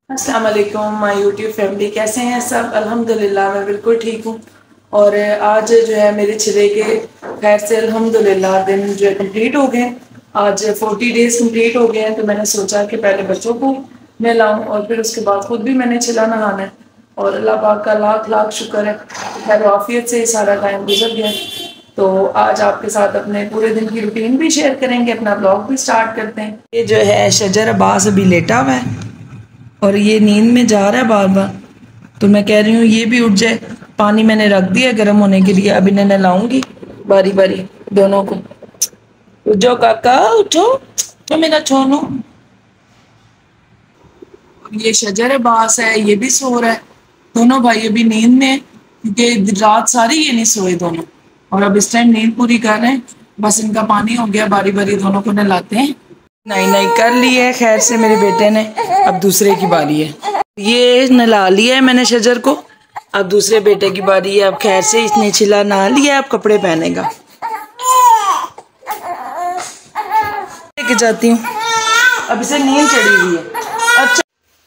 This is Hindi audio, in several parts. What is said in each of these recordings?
अस्सलाम वालेकुम माय यूट्यूब फैमिली, कैसे हैं सब? अल्हम्दुलिल्लाह मैं बिल्कुल ठीक हूँ। और आज जो है मेरे छिले के खैर से अल्हम्दुलिल्लाह दिन जो है कंप्लीट हो गए। आज 40 डेज कंप्लीट हो गए हैं, तो मैंने सोचा कि पहले बच्चों को नहलाऊं और फिर उसके बाद खुद भी मैंने छिला नहाना है। और अल्लाह पाक का लाख लाख शुक्र है, खैर आफियत से ही सारा टाइम गुजर गया। तो आज आपके साथ अपने पूरे दिन की रूटीन भी शेयर करेंगे, अपना ब्लॉग भी स्टार्ट करते हैं। ये जो है शजर अब्बास अभी लेटा हुआ है और ये नींद में जा रहा है बार बार। तो मैं कह रही हूँ ये भी उठ जाए। पानी मैंने रख दिया गर्म होने के लिए, अब इन्हें नहलाऊंगी बारी बारी दोनों को। उठो काका उठो, तो मेरा छोनू। ये शजर अब्बास है, ये भी सो रहा है। दोनों भाई अभी नींद में हैं, क्योंकि रात सारी ये नहीं सोए दोनों। और अब इस टाइम नींद पूरी कर रहे हैं। बस इनका पानी हो गया, बारी बारी दोनों को नहलाते हैं। नहीं नहीं कर ली है खैर से मेरे बेटे ने। अब दूसरे की बारी है। ये नहला लिया है मैंने शजर को। अब दूसरे बेटे की बारी है। अब खैर से इसने छिला नहा लिया, अब कपड़े पहनेगा। लेके जाती हूँ, अब इसे नींद चढ़ी हुई है। अच्छा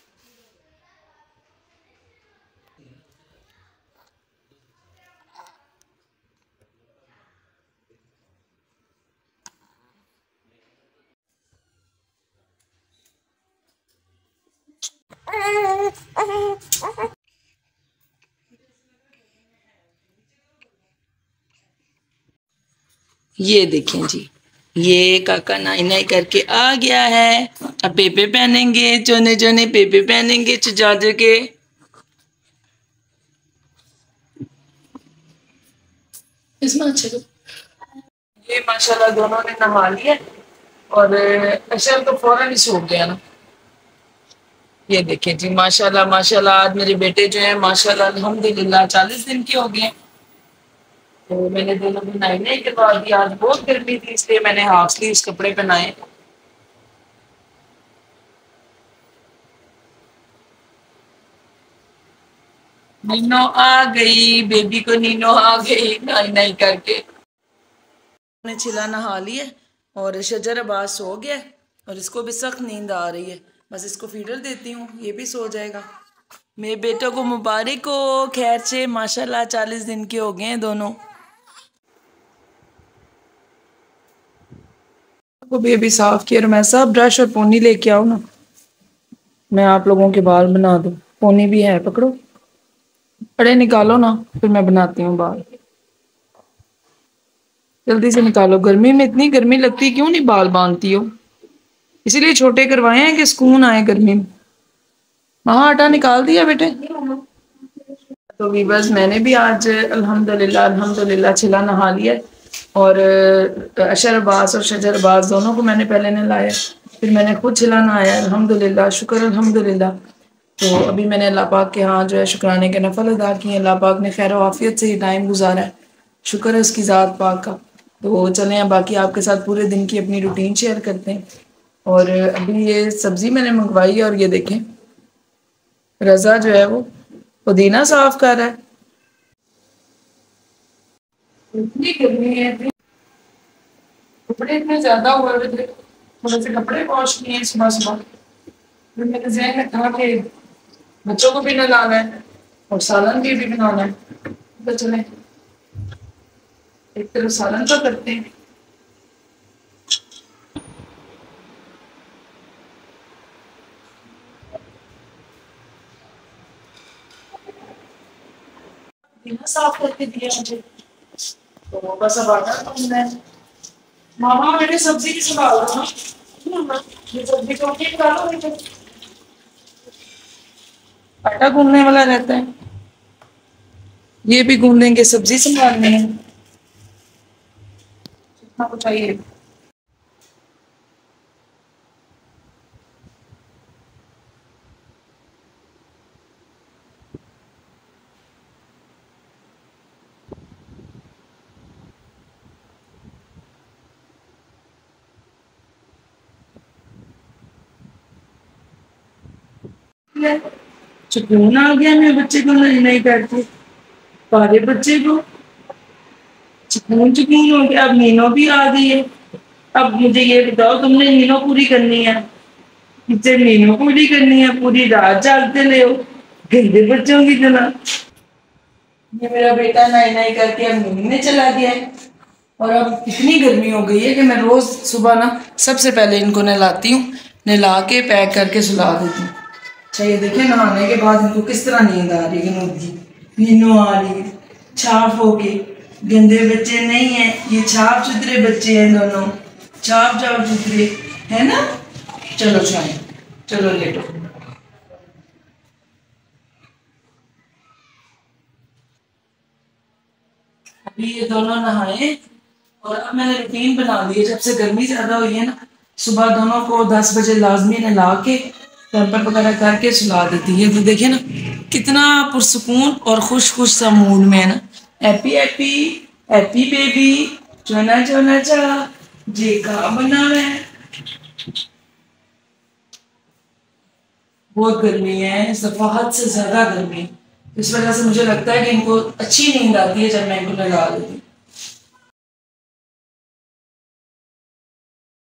ये देखें जी, ये काका नाई नाई करके आ गया है। अब पेपे पहनेंगे, चोने चोने पेपे पहनेंगे चुजाजू के। इसमें अच्छे तो ये माशाल्लाह दोनों ने नहा लिया। और अशर तो फौरन ही सो गया ना। ये देखें जी, माशाल्लाह माशाल्लाह आज मेरे बेटे जो है माशाल्लाह अल्हम्दुलिल्लाह 40 दिन के हो गए। तो मैंने दोनों को नाई नाई करवा दिया। आज बहुत गर्मी थी, इसलिए मैंने हाफ स्लीव्स कपड़े पहनाए। नीनो आ गई, बेबी को नीनो आ गई नाई नाई करके। ने छिला नहा लिया और शजर अब्बास सो गया और इसको भी सख्त नींद आ रही है। बस इसको फीडर देती हूँ, ये भी सो जाएगा। मेरे बेटों को मुबारक हो, खैर से माशाल्लाह 40 दिन के हो गए हैं दोनों को भी अभी साफ किया। और मैं सब ब्रश और पोनी लेके आओ ना, मैं आप लोगों के बाल बना दूँ। पोनी भी है, पकड़ो। अरे निकालो ना, फिर मैं बनाती हूँ बाल। जल्दी से निकालो, गर्मी में इतनी गर्मी लगती, क्यों नहीं बाल बांधती हो? इसीलिए छोटे करवाए हैं कि सुकून आए गर्मी में। हाँ आटा निकाल दिया बेटे। तो वीवर्स मैंने भी आज अल्हम्दुलिल्लाह अल्हम्दुलिल्लाह छिला नहा लिया। और अशर अब्बास और शजर अब्बास दोनों को मैंने पहले नहलाया, फिर मैंने खुद छिला नहाया। अल्हम्दुलिल्लाह शुक्र अल्हम्दुलिल्लाह। तो अभी मैंने अल्लाह पाक के यहाँ जो है शुक्राने के नफल अदा किए। अल्लाह पाक ने खैर आफियत से ही टाइम गुजारा है, शुक्र है उसकी ज़ात पाक का। तो चलें अब बाकी आपके साथ पूरे दिन की अपनी रूटीन शेयर करते हैं। और अभी ये सब्ज़ी मैंने मंगवाई है और ये देखें रज़ा जो है वो पुदीना साफ कर रहा है। इतनी गर्मी है, कपड़े इतने ज्यादा हुए थे, थोड़े से कपड़े वॉश किए सुबह सुबह। फिर मेरे जहन में था कि बच्चों को भी नहलाना है और सालन भी बनाना है। तो चले एक तरफ सालन तो करते हैं। बिना साफ करके दिया मुझे, तो बस अब आटा गूंदना है। मामा मेरे सब्जी की संभाल रहा ना, ये सब्जी को ठीक डालो बेटे। आटा गूंदने वाला रहता है, ये भी गूंदेंगे, सब्जी संभालनी है। जितना कुछ चाहिए। सुकून आ गया मेरे बच्चे को नहीं नहीं करते, सारे बच्चे को सुकून सुकून हो गया। अब नीनो भी आ गई है। अब मुझे ये बताओ, तुमने नीनो पूरी करनी है? किचन नींद पूरी करनी है, पूरी रात जागते ले हो गंदे बच्चों की तरह। ये मेरा बेटा नहाई नहाई करके अब नींद में चला गया है। और अब इतनी गर्मी हो गई है कि मैं रोज सुबह ना सबसे पहले इनको नहलाती हूँ, नहला के पैक करके सुला देती हूँ। अच्छा ये देखिए नहाने के बाद इनको किस तरह नींद आ रही है, नींदों आ रही है छाप होके। गंदे बच्चे नहीं है ये, छाप सुथरे बच्चे हैं दोनों, छाप छाप सुथरे है ना। चलो शायद, चलो लेटो। अभी ये दोनों नहाए और अब मैंने रूटीन बना ली है, जब से गर्मी ज्यादा हुई है ना, सुबह दोनों को 10 बजे लाजमी नहला के पैम्पर वगैरह करके सुला देती है। तो देखिए ना कितना पुरसुकून और खुश खुश सा मूड में है ना। हैप्पी हैप्पी हैप्पी बेबी, चोना चोना चा जे का बना है। बहुत गर्मी है इस दफा, हद से ज्यादा गर्मी। इस वजह से मुझे लगता है कि इनको अच्छी नींद आती है जब मैं इनको नहला देती हूँ।